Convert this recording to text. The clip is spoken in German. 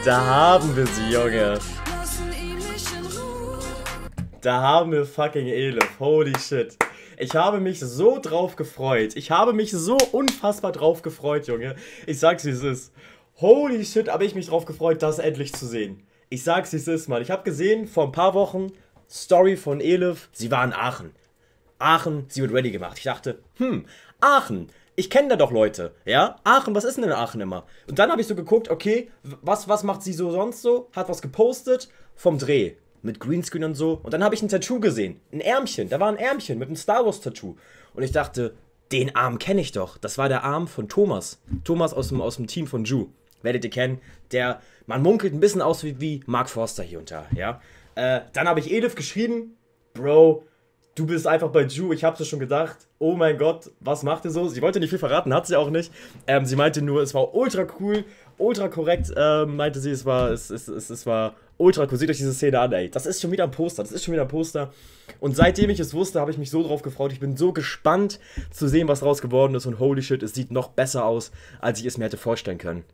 Da haben wir sie, Junge. Da haben wir fucking Elif. Holy shit. Ich habe mich so drauf gefreut. Ich habe mich so unfassbar drauf gefreut, Junge. Ich sag's, wie es ist. Holy shit, habe ich mich drauf gefreut, das endlich zu sehen. Ich sag's, wie es ist, Mann. Ich habe gesehen, vor ein paar Wochen, Story von Elif. Sie war in Aachen. Aachen, sie wird ready gemacht. Ich dachte, Aachen. Ich kenne da doch Leute, ja? Aachen, was ist denn in Aachen immer? Und dann habe ich so geguckt, okay, was macht sie so sonst so? Hat was gepostet vom Dreh. Mit Greenscreen und so. Und dann habe ich ein Tattoo gesehen. Ein Ärmchen. Da war ein Ärmchen mit einem Star Wars Tattoo. Und ich dachte, den Arm kenne ich doch. Das war der Arm von Thomas. Thomas aus dem Team von Ju. Werdet ihr kennen. Man munkelt ein bisschen aus wie Mark Forster hier und da, ja? Dann habe ich Elif geschrieben. Bro, du bist einfach bei Ju, ich hab's dir schon gedacht. Oh mein Gott, was macht ihr so? Sie wollte nicht viel verraten, hat sie auch nicht. Sie meinte nur, es war ultra cool, ultra korrekt, meinte sie, es war ultra cool. Seht euch diese Szene an, ey. Das ist schon wieder ein Poster, Und seitdem ich es wusste, habe ich mich so drauf gefreut. Ich bin so gespannt zu sehen, was raus geworden ist. Und holy shit, es sieht noch besser aus, als ich es mir hätte vorstellen können.